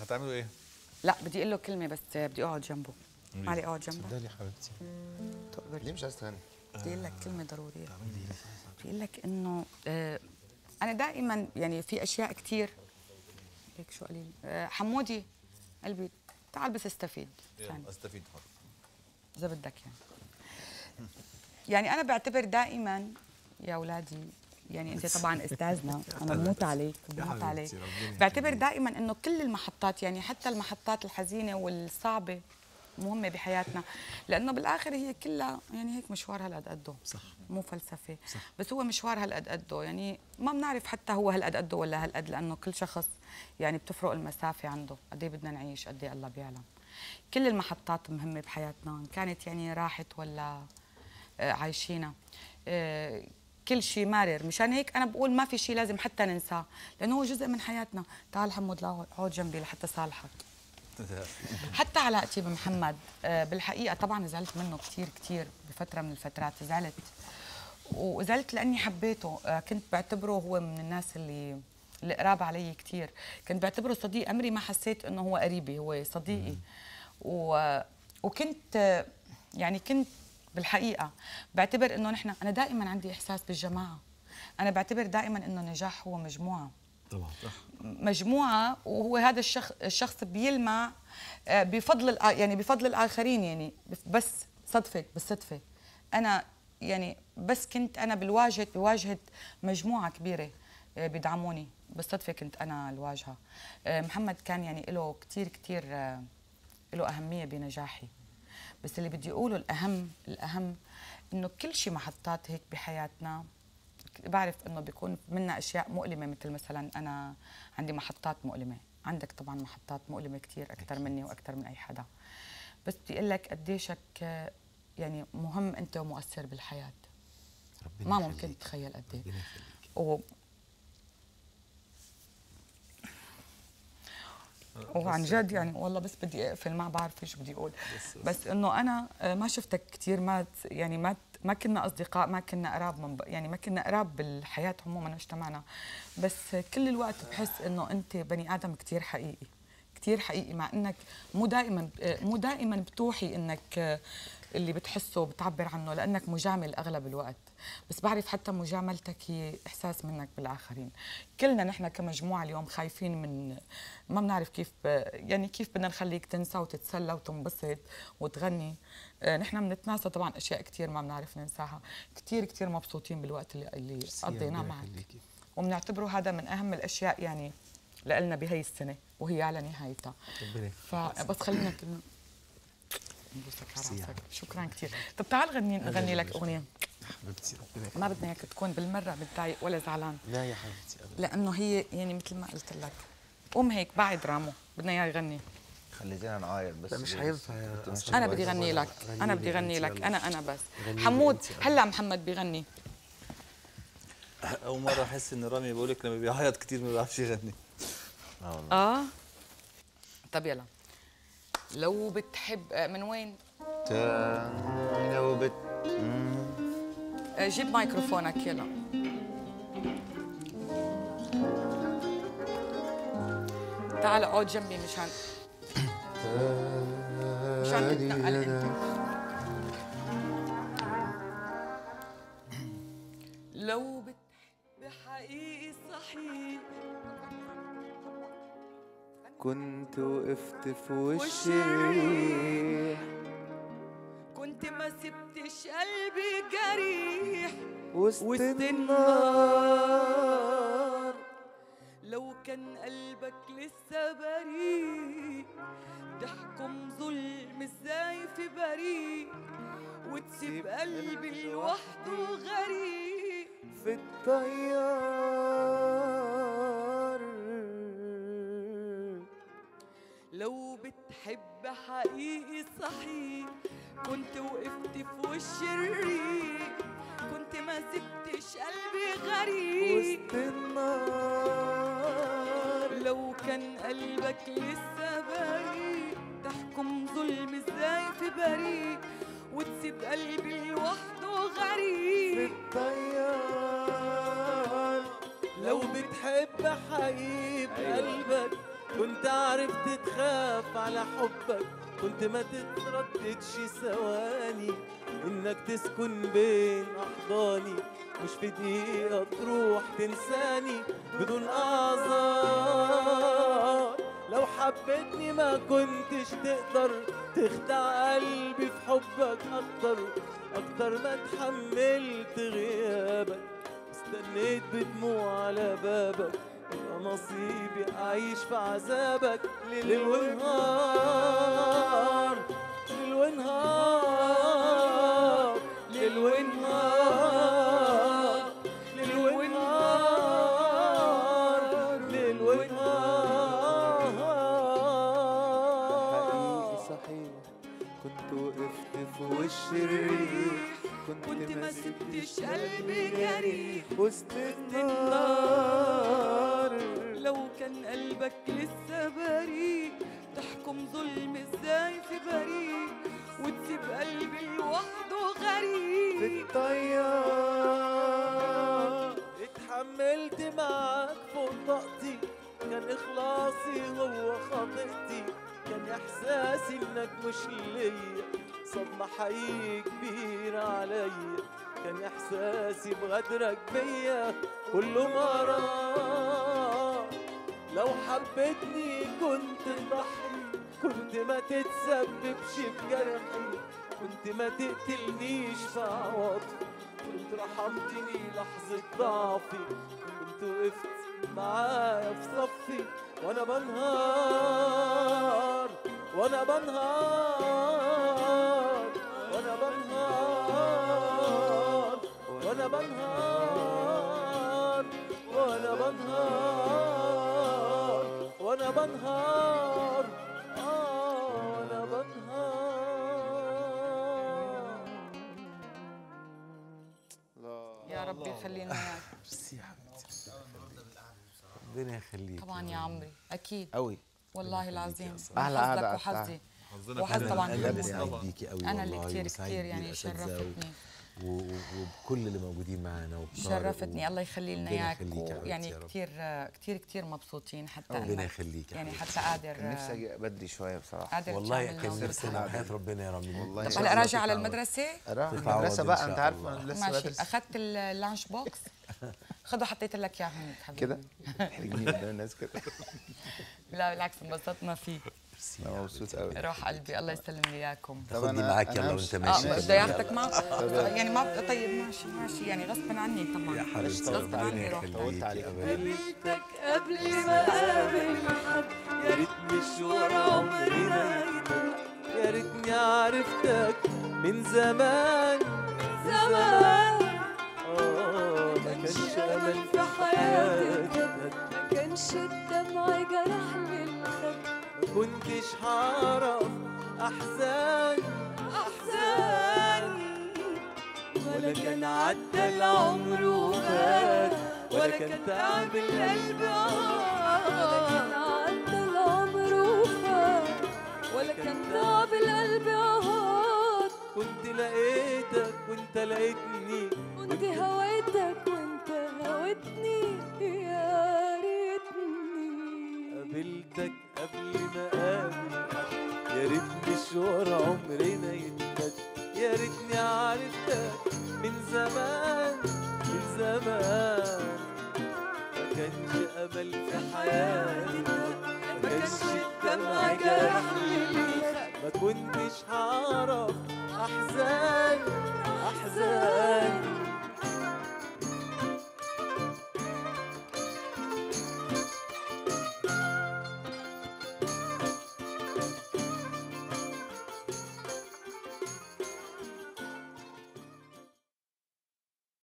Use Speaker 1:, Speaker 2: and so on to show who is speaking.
Speaker 1: هتعملوا ايه؟
Speaker 2: لا بدي اقول له كلمه بس بدي اقعد جنبه. معلي اقعد جنبه.
Speaker 3: صدقني حبيبتي. ليه مش عايز تغني؟
Speaker 2: بدي اقول لك كلمه ضروريه. بدي اقول لك انه انا دائما يعني في اشياء كثير هيك شو قليل. حمودي قلبي تعال بس استفيد.
Speaker 1: يلا استفيد
Speaker 2: اذا بدك يعني انا بعتبر دائما يا اولادي، يعني انت طبعا استاذنا، انا بموت عليك بموت عليك. بعتبر دائما انه كل المحطات، يعني حتى المحطات الحزينه والصعبه مهمه بحياتنا، لانه بالاخر هي كلها يعني هيك مشوار هالقد قده.
Speaker 3: صح.
Speaker 2: مو فلسفه.
Speaker 3: صح.
Speaker 2: بس هو مشوار هالقد قده، يعني ما بنعرف حتى هو هالقد قده ولا هالقد، لانه كل شخص يعني بتفرق المسافه عنده، قد ايه بدنا نعيش، قد ايه الله بيعلم. كل المحطات مهمه بحياتنا، ان كانت يعني راحت ولا عايشينها. كل شيء مرر، مشان هيك انا بقول ما في شيء لازم حتى ننساه، لانه هو جزء من حياتنا. تعال حمود لا اقعد جنبي لحتى صالحك. حتى علاقتي بمحمد بالحقيقه طبعا زعلت منه كثير كثير بفتره من الفترات، وزعلت لاني حبيته. كنت بعتبره هو من الناس اللي قراب علي كثير، كنت بعتبره صديق، عمري ما حسيت انه هو قريبي، هو صديقي. وكنت يعني كنت بالحقيقه بعتبر انه انا دائما عندي احساس بالجماعه. انا بعتبر دائما انه النجاح هو مجموعه.
Speaker 3: طبعا
Speaker 2: مجموعه، وهو هذا الشخص بيلمع بفضل يعني بفضل الاخرين، يعني بس بالصدفه انا يعني بس كنت انا بواجهه مجموعه كبيره بيدعموني، بالصدفه كنت انا الواجهه. محمد كان يعني له كثير له اهميه بنجاحي. بس اللي بدي اقوله الاهم انه كل شيء محطات هيك بحياتنا، بعرف انه بيكون منا اشياء مؤلمه، مثل مثلا انا عندي محطات مؤلمه، عندك طبعا محطات مؤلمه كثير اكثر مني واكثر من اي حدا. بس بدي اقول لك قديشك يعني مهم انت ومؤثر بالحياه. ما ممكن تتخيل قد ايه. وعن جد يعني والله بس بدي اقفل، ما بعرف ايش بدي اقول. بس انه انا ما شفتك كثير، ما كنا اصدقاء، ما كنا قراب يعني ما كنا قراب بالحياه عموما، اجتمعنا. بس كل الوقت بحس انه انت بني ادم كثير حقيقي، كثير حقيقي، مع انك مو دائما بتوحي انك اللي بتحسه بتعبر عنه، لانك مجامل اغلب الوقت. بس بعرف حتى مجاملتك هي احساس منك بالاخرين. كلنا نحن كمجموعه اليوم خايفين من، ما بنعرف كيف يعني كيف بدنا نخليك تنسى وتتسلى وتنبسط وتغني. نحن بنتناسى طبعا اشياء كثير ما بنعرف ننساها. كثير مبسوطين بالوقت اللي قضيناه معك، وبنعتبره هذا من اهم الاشياء يعني لنا بهي السنه، وهي على نهايتها. فبس خلينا كلنا نبوسك على راسك. شكرا كثير. طب تعال نغني لك اغنيه
Speaker 3: حبيبتي.
Speaker 2: ما بدنا اياك تكون بالمره متضايق ولا زعلان.
Speaker 3: لا يا حبيبتي ابدا،
Speaker 2: لانه هي يعني مثل ما قلت لك قوم هيك بعد رامو بدنا اياه يغني.
Speaker 1: خليتينا نعايط بس.
Speaker 3: لا مش هينفع يا
Speaker 2: انا بدي اغني لك، انا بدي اغني لك، انا بس. حمود هلا محمد بيغني.
Speaker 1: اول مره احس ان رامي بيقول لك لما بيعيط كتير ما بيعرفش يغني.
Speaker 2: طب يلا. لو بتحب من وين؟
Speaker 3: لو
Speaker 2: جيب مايكروفونك يلا. تعال اقعد جنبي مشان تتنقل انت. لو بتحب حقيقي صحيح
Speaker 3: كنت وقفت في وش الريح،
Speaker 2: كنت ما سبتش قلبي جريح
Speaker 3: وسط النار.
Speaker 2: لو كان قلبك لسه بريء تحكم ظلم ازاي في بريء، وتسيب قلبي لوحده غريق
Speaker 3: في الطيار.
Speaker 2: لو بتحب حقيقي صحيح كنت وقفت في وش الريق، كنت ما سبتش قلبي غريق
Speaker 3: وسط النار.
Speaker 2: لو كان قلبك لسه بريء تحكم ظلم ازاي في بريء، وتسيب قلبي لوحده غريق
Speaker 3: في الطيار.
Speaker 2: لو بتحب حقيقي بقلبك
Speaker 3: كنت عرفت تخاف على حبك، كنت ما تترددش ثواني انك تسكن بين احضاني، مش في دقيقة تروح تنساني بدون اعذار. لو حبيتني ما كنتش تقدر تخدع قلبي في حبك اكتر ما اتحملت غيابك، استنيت بدموع على بابك، يبقى نصيبي اعيش في عذابك ليل ونهار، ليل ونهار، ليل ونهار، ليل ونهار، ليل ونهار. حقيقي صحيح كنت وقفت في وش الريح، كنت ما سبتش قلبي جريح وسط النار.
Speaker 2: لو كان قلبك لسه بريء تحكم ظلم ازاي في بريء وتسيب قلبي لوحده غريب
Speaker 3: في الطيار. اتحملت معاك فوق طاقتي، كان اخلاصي هو خاطئتي، كان احساسي انك مش ليا صدمة حقيقي كبيرة عليا، كان احساسي بغدرك بيا كله مرار. لو حبيتني كنت تضحي، كنت ما تتسببش بجرحي، كنت ما تقتلنيش في عواطفي، كنت رحمتني لحظة ضعفي، كنت وقفت معايا في صفي وانا بنهار، وانا بنهار، وانا بنهار، وانا بنهار، وانا بنهار، وانا بنهار، وانا بنهار.
Speaker 2: يا رب يخلينا اياك.
Speaker 1: ميرسي يا حبيبتي، ربنا يخليك.
Speaker 2: طبعا يا عمري اكيد
Speaker 1: قوي
Speaker 2: والله العظيم.
Speaker 3: أحلى
Speaker 2: حظك
Speaker 3: قعدة
Speaker 2: وحظي
Speaker 1: حظنا
Speaker 2: وحظ طبعا
Speaker 1: كلنا.
Speaker 2: كلنا.
Speaker 4: سعيد بيكي قوي
Speaker 2: انا اللي
Speaker 4: والله،
Speaker 2: كتير
Speaker 4: وسعيد
Speaker 2: كتير يعني
Speaker 4: بالأساتذة
Speaker 2: شرفتني
Speaker 4: وبكل اللي موجودين معانا وبطارق
Speaker 2: شرفتني. الله يخلي لنا
Speaker 4: ربنا
Speaker 2: اياك.
Speaker 4: يخليك يا حبيبتي
Speaker 2: يعني
Speaker 4: يا رب.
Speaker 2: كتير كتير كتير مبسوطين حتى
Speaker 4: ربنا
Speaker 2: إنك
Speaker 4: يخليك يا
Speaker 2: يعني
Speaker 4: حبيبتي.
Speaker 2: حتى قادر
Speaker 3: كان نفسي اجي بدري شويه بصراحه.
Speaker 2: قادر
Speaker 4: والله
Speaker 2: تعمل
Speaker 4: كان
Speaker 2: يوم.
Speaker 4: نفسنا وحياة ربنا يا رب.
Speaker 3: والله
Speaker 2: طب هلا راجع على المدرسة؟
Speaker 3: اروح
Speaker 4: تتعوض
Speaker 3: المدرسه
Speaker 4: إن
Speaker 3: بقى،
Speaker 4: شاء
Speaker 3: انت عارفه
Speaker 4: الله.
Speaker 3: انا لسه
Speaker 2: ماشي.
Speaker 3: بدرس
Speaker 2: اخذت اللانش بوكس؟ خده حطيت لك اياه هنيك حبيبي.
Speaker 3: كده تحرجني قدام الناس كده.
Speaker 2: لا بالعكس انبسطنا فيه.
Speaker 3: انا مبسوط قوي.
Speaker 2: روح قلبي الله يسلم لي اياكم.
Speaker 4: خدني معاك يلا وانت ماشي.
Speaker 2: بده ياخدك معه يعني ما طيب ماشي ماشي يعني غصبا عني طبعا
Speaker 4: يا حبيبتي
Speaker 2: غصبا
Speaker 4: ربنا
Speaker 2: عني روح.
Speaker 4: يخليك أبدا.
Speaker 2: قابلتك قبل ما اقابل حد
Speaker 3: يا ريت مشوار عمرنا يتم، يا ريتني عرفتك من زمان
Speaker 2: زمان
Speaker 3: ما كانش امل
Speaker 2: في حياتي
Speaker 3: ما
Speaker 2: كانش الدمع جرحني الخد
Speaker 3: كنتش هعرف احزان
Speaker 2: ولا كان عدى العمر وفات ولا كان تعب القلب ولا كان عدى العمر وفات ولا كان تعب القلب
Speaker 3: كنت لقيتك وانت لقيتني،
Speaker 2: كنت هويتك وانت هويتني يا ريتني
Speaker 3: قابلتك قبل ما اقابل، يا ريت مشوار عمرنا يتمد، يا ريتني عرفتك من زمان من زمان. ما كانش امل في حياتي، ما كانش الدمع جرحني، ما كنتش هعرف احزان